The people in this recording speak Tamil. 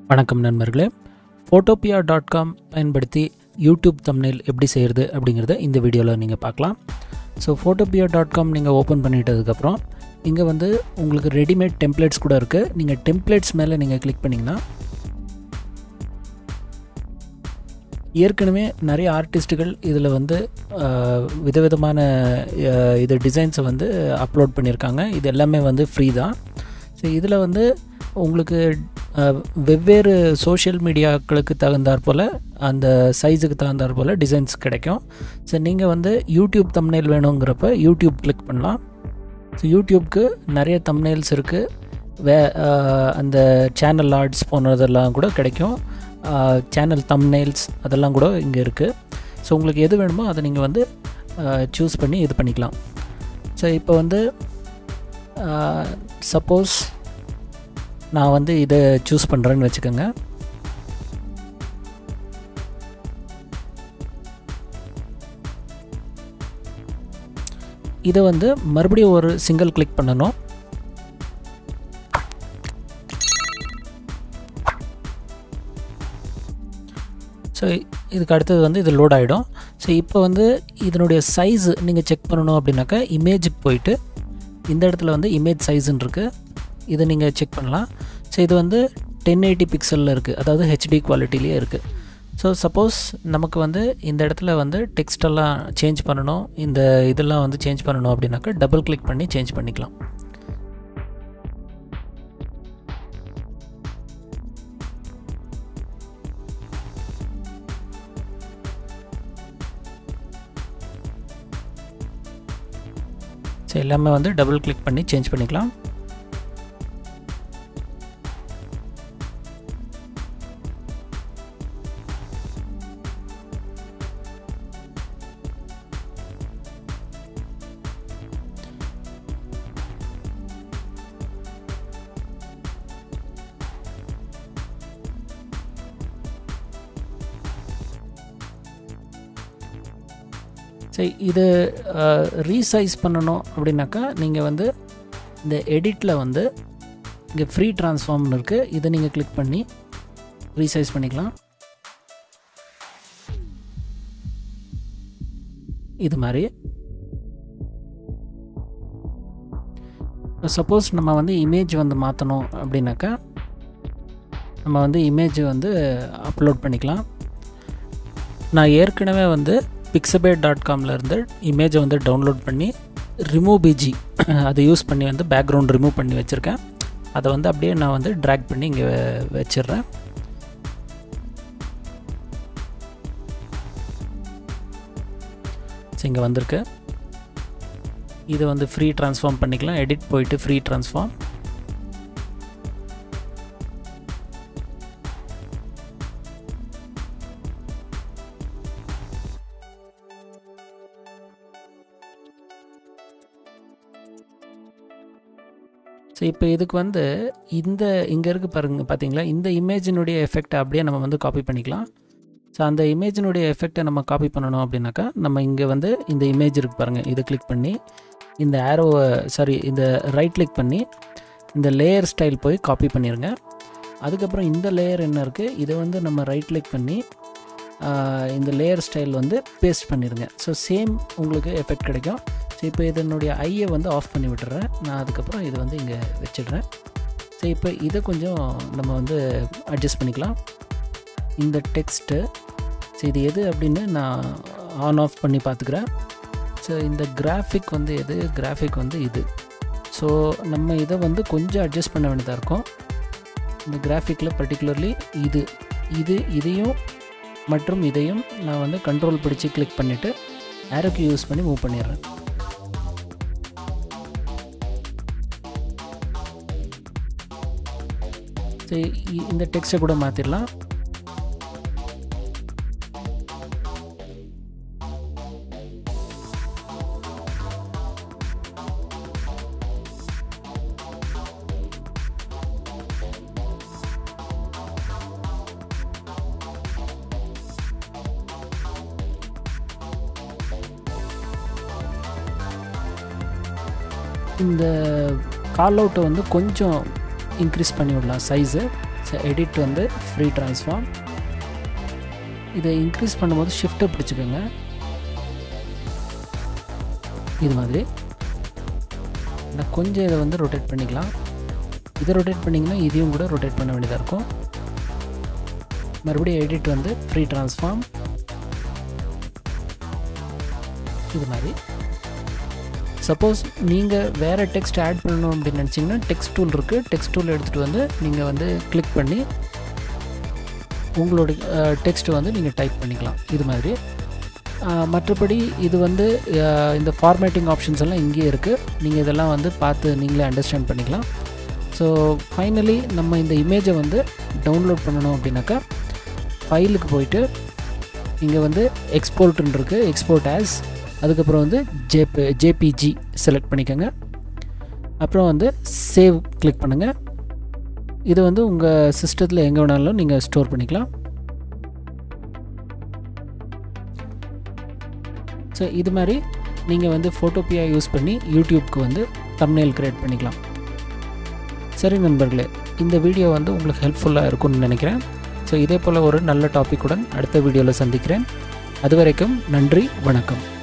வணக்கம் நண்பர்களே, photopea.com பயன்படுத்தி யூடியூப் தம்ப்நெயில் எப்படி செய்கிறது அப்படிங்கிறத இந்த வீடியோவில் நீங்கள் பார்க்கலாம். ஸோ photopea.com நீங்கள் ஓப்பன் பண்ணிட்டதுக்கப்புறம் இங்கே வந்து உங்களுக்கு ரெடிமேட் டெம்ப்ளேட்ஸ் கூட இருக்குது. நீங்கள் டெம்ப்ளேட்ஸ் மேலே நீங்கள் கிளிக் பண்ணிங்கன்னா ஏற்கனவே நிறைய ஆர்டிஸ்ட்டுகள் இதில் வந்து விதவிதமான இது டிசைன்ஸை வந்து அப்லோட் பண்ணியிருக்காங்க. இது எல்லாமே வந்து ஃப்ரீ தான். ஸோ இதில் வந்து உங்களுக்கு வெவ்வேறு சோஷியல் மீடியாக்களுக்கு தகுந்தாற் போல் அந்த சைஸுக்கு தகுந்தாற் போல் டிசைன்ஸ் கிடைக்கும். ஸோ நீங்கள் வந்து யூடியூப் தம்ப்நெயில் வேணுங்கிறப்ப யூடியூப் கிளிக் பண்ணலாம். ஸோ யூடியூப்க்கு நிறைய தம்ப்நெயில்ஸ் இருக்குது. அந்த சேனல் ஆர்ட்ஸ் போனதெல்லாம் கூட கிடைக்கும். சேனல் தம்ப்நெயில்ஸ் அதெல்லாம் கூட இங்கே இருக்குது. ஸோ உங்களுக்கு எது வேணுமோ அதை நீங்கள் வந்து சூஸ் பண்ணி இது பண்ணிக்கலாம். ஸோ இப்போ வந்து சப்போஸ் நான் வந்து இதை சூஸ் பண்ணுறேன்னு வச்சுக்கோங்க. இதை வந்து மறுபடியும் ஒரு சிங்கிள் கிளிக் பண்ணணும். ஸோ இதுக்கு அடுத்தது வந்து இது லோட் ஆகிடும். ஸோ இப்போ வந்து இதனுடைய சைஸு நீங்கள் செக் பண்ணணும் அப்படின்னாக்கா இமேஜுக்கு போயிட்டு இந்த இடத்துல வந்து இமேஜ் சைஸுன்னு இருக்குது. இதை நீங்கள் செக் பண்ணலாம். ஸோ இது வந்து 1080 பிக்சலில் இருக்குது, அதாவது ஹெச்டி குவாலிட்டிலேயே இருக்குது. ஸோ சப்போஸ் நமக்கு வந்து இந்த இடத்துல வந்து டெக்ஸ்டெல்லாம் சேஞ்ச் பண்ணணும், இந்த இதெல்லாம் வந்து சேஞ்ச் பண்ணணும் அப்படின்னாக்கா டபுள் கிளிக் பண்ணி சேஞ்ச் பண்ணிக்கலாம். ஸோ எல்லாமே வந்து டபுள் கிளிக் பண்ணி சேஞ்ச் பண்ணிக்கலாம். ஸோ இது ரீசைஸ் பண்ணணும் அப்படின்னாக்கா நீங்கள் வந்து இந்த எடிட்டில் வந்து இங்கே ஃப்ரீ ட்ரான்ஸ்ஃபார்ம்னு இருக்குது. இதை நீங்கள் கிளிக் பண்ணி ரீசைஸ் பண்ணிக்கலாம். இது மாதிரி சப்போஸ் நம்ம வந்து இமேஜ் வந்து மாற்றணும் அப்படின்னாக்கா நம்ம வந்து இமேஜ் வந்து அப்லோட் பண்ணிக்கலாம். நான் ஏற்கனவே வந்து pixabay.comலேருந்து இமேஜை வந்து டவுன்லோட் பண்ணி ரிமூவ் பிஜி அதை யூஸ் பண்ணி வந்து பேக்ரவுண்ட் ரிமூவ் பண்ணி வச்சுருக்கேன். அதை வந்து அப்படியே நான் வந்து ட்ராக் பண்ணி இங்கே வச்சிடுறேன். ஸோ இங்கே வந்திருக்கு. இதை வந்து ஃப்ரீ ட்ரான்ஸ்ஃபார்ம் பண்ணிக்கலாம். எடிட் போயிட்டு ஃப்ரீ ட்ரான்ஸ்ஃபார்ம். ஸோ இப்போ இதுக்கு வந்து இங்கே இருக்குது பார்த்தீங்களா, இந்த இமேஜினுடைய எஃபெக்டை அப்படியே நம்ம வந்து காப்பி பண்ணிக்கலாம். ஸோ அந்த இமேஜினுடைய எஃபெக்டை நம்ம காப்பி பண்ணணும் அப்படின்னாக்கா நம்ம இங்கே வந்து இந்த இமேஜ் இருக்குது பாருங்கள், இதை கிளிக் பண்ணி இந்த ஆரோவை இந்த ரைட் கிளிக் பண்ணி இந்த லேயர் ஸ்டைல் போய் காப்பி பண்ணிடுங்க. அதுக்கப்புறம் இந்த லேயர் என்ன இருக்குது, இதை வந்து நம்ம ரைட் கிளிக் பண்ணி இந்த லேயர் ஸ்டைல் வந்து பேஸ்ட் பண்ணிடுங்க. ஸோ சேம் உங்களுக்கு எஃபெக்ட் கிடைக்கும். ஸோ இப்போ இதனுடைய ஐயை வந்து ஆஃப் பண்ணி விட்டுறேன் நான். அதுக்கப்புறம் இது வந்து இங்கே வச்சிடுறேன். ஸோ இப்போ இதை கொஞ்சம் நம்ம வந்து அட்ஜஸ்ட் பண்ணிக்கலாம். இந்த டெக்ஸ்ட்டு ஸோ இது எது அப்படின்னு நான் ஆன் ஆஃப் பண்ணி பார்த்துக்கிறேன். ஸோ இந்த கிராஃபிக் வந்து எது, கிராஃபிக் வந்து இது. ஸோ நம்ம இதை வந்து கொஞ்சம் அட்ஜஸ்ட் பண்ண வேண்டியதாக இருக்கும். இந்த கிராஃபிக்கில் பர்டிகுலர்லி இதையும் மற்றும் இதையும் நான் வந்து கண்ட்ரோல் பிடிச்சி கிளிக் பண்ணிவிட்டு ஆரோக்கு யூஸ் பண்ணி மூவ் பண்ணிடுறேன். ஸோ இந்த டெக்ஸ்ட்டை கூட மாற்றிடலாம். இந்த கால் அவுட்டை வந்து கொஞ்சம் இன்க்ரீஸ் பண்ணி விடலாம் சைஸு. ஸோ எடிட் வந்து ஃப்ரீ ட்ரான்ஸ்ஃபார்ம். இதை இன்க்ரீஸ் பண்ணும்போது ஷிஃப்ட்டை பிடிச்சிக்கோங்க. இது மாதிரி நான் கொஞ்சம் இதை வந்து ரொட்டேட் பண்ணிக்கலாம். இதை ரொட்டேட் பண்ணிங்கன்னா இதையும் கூட ரொட்டேட் பண்ண வேண்டியதாக இருக்கும். மறுபடியும் எடிட் வந்து ஃப்ரீ ட்ரான்ஸ்ஃபார்ம். இது மாதிரி சப்போஸ் நீங்கள் வேறு டெக்ஸ்ட் ஆட் பண்ணணும் அப்படின்னு நினச்சிங்கன்னா டெக்ஸ்ட் டூல் இருக்குது. டெக்ஸ்ட் டூல் எடுத்துகிட்டு வந்து நீங்கள் வந்து கிளிக் பண்ணி உங்களோட டெக்ஸ்ட்டை வந்து நீங்கள் டைப் பண்ணிக்கலாம். இது மாதிரி மற்றபடி இது வந்து இந்த ஃபார்மேட்டிங் ஆப்ஷன்ஸ் எல்லாம் இங்கேயே இருக்குது. நீங்கள் இதெல்லாம் வந்து பார்த்து நீங்களே அண்டர்ஸ்டாண்ட் பண்ணிக்கலாம். ஸோ ஃபைனலி நம்ம இந்த இமேஜை வந்து டவுன்லோட் பண்ணணும் அப்படின்னாக்கா ஃபைலுக்கு போயிட்டு இங்கே வந்து எக்ஸ்போர்ட்னு இருக்குது, எக்ஸ்போர்ட் ஆஸ், அதுக்கப்புறம் வந்து ஜேபிஜி செலக்ட் பண்ணிக்கோங்க. அப்புறம் வந்து சேவ் கிளிக் பண்ணுங்கள். இதை வந்து உங்கள் சிஸ்டத்தில் எங்கே வேணாலும் நீங்கள் ஸ்டோர் பண்ணிக்கலாம். ஸோ இது மாதிரி நீங்கள் வந்து ஃபோட்டோபியா யூஸ் பண்ணி யூடியூப்க்கு வந்து தம்ப்நெயில் க்ரியேட் பண்ணிக்கலாம். சரி நண்பர்களே, இந்த வீடியோ வந்து உங்களுக்கு ஹெல்ப்ஃபுல்லாக இருக்கும்னு நினைக்கிறேன். ஸோ இதே போல் ஒரு நல்ல டாப்பிக்குடன் அடுத்த வீடியோவில் சந்திக்கிறேன். அது வரைக்கும் நன்றி, வணக்கம்.